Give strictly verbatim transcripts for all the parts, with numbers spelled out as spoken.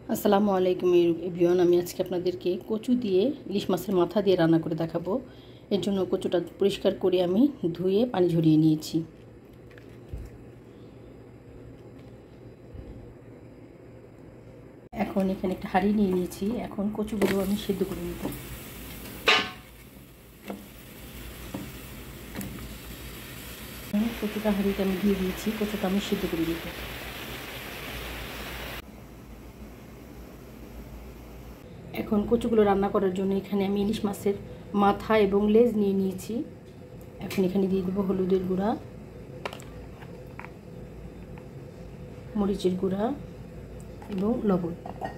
আসসালামু আলাইকুম এভরিওয়ান। আমি আজকে আপনাদেরকে কচু দিয়ে ইলিশ মাছের মাথা দিয়ে রান্না করে দেখাবো। এর জন্য কচুটা পরিষ্কার করে আমি ধুয়ে পানি ঝরিয়ে নিয়েছি। এখন এখানে একটা হাঁড়ি নিয়ে নিয়েছি। এখন কচুগুলো আমি সিদ্ধ করে নেব। কচুটা হাঁড়িতে আমি দিয়ে দিয়েছি, কচুটা আমি সিদ্ধ করে নেব। এখন কচুগুলো রান্না করার জন্য এখানে আমি ইলিশ মাছের মাথা এবং লেজ নিয়ে নিয়েছি। এখন এখানে দিয়ে দেবো হলুদের গুঁড়া, মরিচের গুঁড়া এবং লবণ।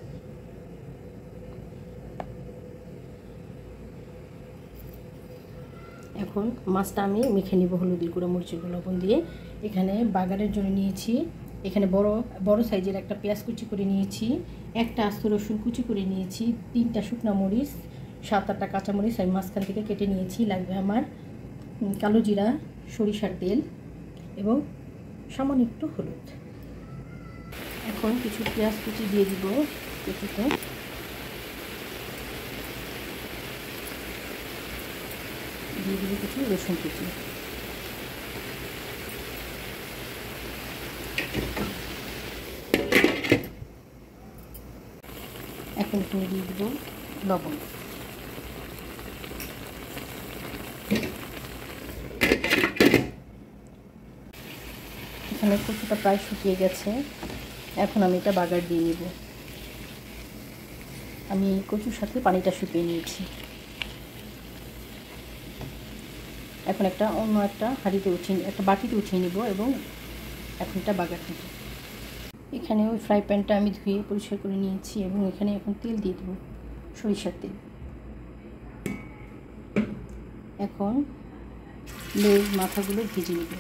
এখন মাছটা আমি মেখে নিব হলুদের গুঁড়া, মরিচের গুঁড়া, লবণ দিয়ে। এখানে বাগারের জন্য নিয়েছি, এখানে বড় বড় সাইজের একটা পেঁয়াজ কুচি করে নিয়েছি, একটা আস্ত রসুন কুচি করে নিয়েছি, তিনটা শুকনো মরিচ, সাত আটটা কাঁচামরিচ আমি মাঝখান থেকে কেটে নিয়েছি। লাগবে আমার কালো জিরা, সরিষার তেল এবং সামান্য একটু হলুদ। এখন কিছু পেঁয়াজ কুচি দিয়ে দিব কচুতে। দিয়ে দিব কিছু রসুন কুচি। এখন এখানে দিয়ে দিব লবণ। এখানে কচুটা প্রায় শুকিয়ে গেছে। এখন আমি এটা বাগার দিয়ে নিব। আমি কচুর সাথে পানিটা শুকিয়ে নিয়েছি। এখন একটা অন্য একটা হাঁড়িতে উঠিয়ে একটা বাটিতে উঠিয়ে নিব এবং এখন এটা বাগার দিব। এখানে ওই ফ্রাই প্যানটা আমি ধুয়ে পরিষ্কার করে নিয়েছি এবং এখানে এখন তেল দিয়ে দেবো, সরিষার তেল। এখন লেজ মাথাগুলো ভেজে নেব।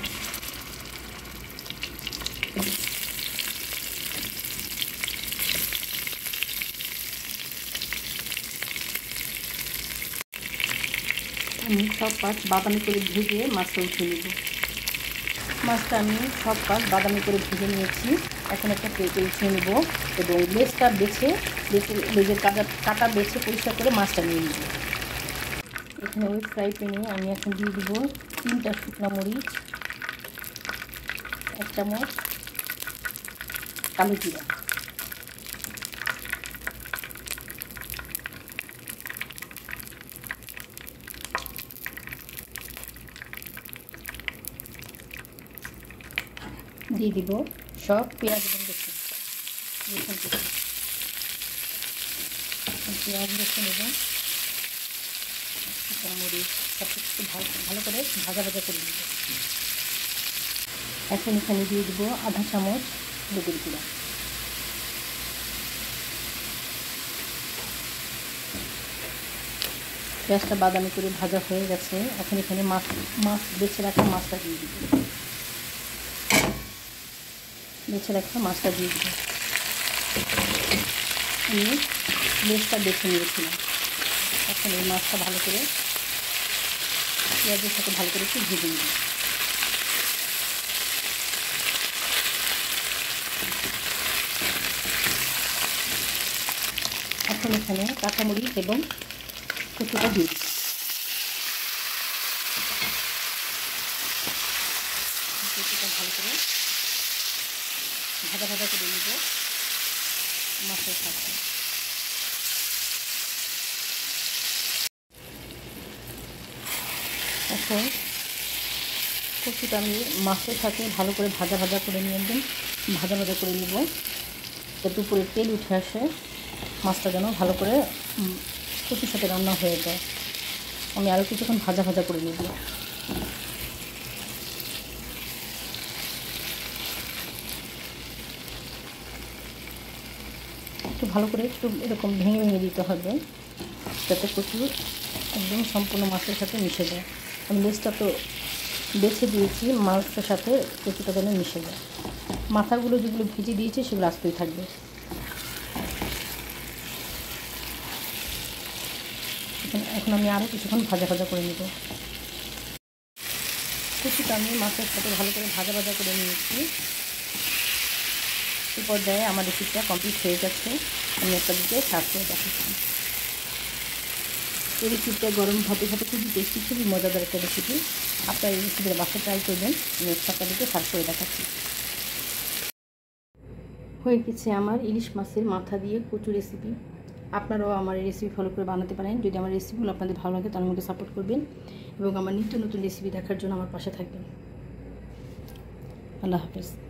আমি সব পার্ট বাদামি করে ভেজে মাছটা উঠিয়ে নেব। মাছটা আমি সব পার্ট বাদামি করে ভেজে নিয়েছি। এখন একটা প্লেটে উঠিয়ে নেব এবং লেজটা বেছে লেজের কাটা কাটা বেছে পরিষ্কার করে মাছটা নিয়ে নেব। এখানে ওই ফ্রাই প্যানে আমি এখন দিয়ে দিব তিনটা শুকনো মরিচ, এক চামচ কালো জিরা, দিয়ে দিব সব পেঁয়াজ এবং রসুন রসুন কুচি। পেঁয়াজ রসুন এবং মরিচ সব কিছু ভালো ভালো করে ভাজা ভাজা করে নেব। এখন এখানে দিয়ে দেবো আধা চামচ হলুদের গুঁড়া। পেঁয়াজটা বাদামি করে ভাজা হয়ে গেছে। এখন এখানে মাছ মাছ বেছে রাখা মাছটা দিয়ে দিব বেছে রাখা মাছটা দিয়ে দিব আমি লেজটা বেছে নিয়েছিলাম। এখন এই মাছটা ভালো করে পেঁয়াজের সাথে ভালো করে একটু ভেজে নেব। এখন এখানে কাঁচামরিচ এবং কচুটা দিয়ে দিই। কচুটা ভালো করে ভাজা ভাজা করে নেব মাছের সাথে। এখন কচুটা আমি মাছের সাথে ভালো করে ভাজা ভাজা করে নিয়ে একদম ভাজা ভাজা করে নেব, যাতে উপরে তেল উঠে আসে, মাছটা যেন ভালো করে কচুর সাথে রান্না হয়ে যায়। আমি আরও কিছুক্ষণ ভাজা ভাজা করে নেব। একটু ভালো করে একটু এরকম ভেঙে ভেঙে দিতে হবে, যাতে কচু একদম সম্পূর্ণ মাছের সাথে মিশে যায়। আমি লেজটা তো বেছে দিয়েছি, মাছের সাথে কচুটা যেন মিশে যায়। মাথাগুলো যেগুলো ভেজে দিয়েছি সেগুলো আস্তেই থাকবে। এখন আমি আরও কিছুক্ষণ ভাজা ভাজা করে নেব। কচুটা আমি মাছের সাথে ভালো করে ভাজা ভাজা করে নিয়েছি। এই পর্যায়ে আমার রেসিপিটা কমপ্লিট হয়ে যাচ্ছে। আমি আপনাদেরকে সার্ভ করে দেখাচ্ছি। এই রেসিপিটা গরম ভাতের সাথে খুবই টেস্টি, খুবই মজাদার একটা রেসিপি। আপনারা এই রেসিপিটা বাসায় ট্রাই করবেন। আমি আপনাদেরকে সার্ভ করে দেখাচ্ছি। হয়ে গেছে আমার ইলিশ মাছের মাথা দিয়ে কচু রেসিপি। আপনারাও আমার এই রেসিপি ফলো করে বানাতে পারেন। যদি আমার রেসিপিগুলো আপনাদের ভালো লাগে তাহলে আমাকে সাপোর্ট করবেন এবং আমার নিত্য নতুন রেসিপি দেখার জন্য আমার পাশে থাকবেন। আল্লাহ হাফেজ।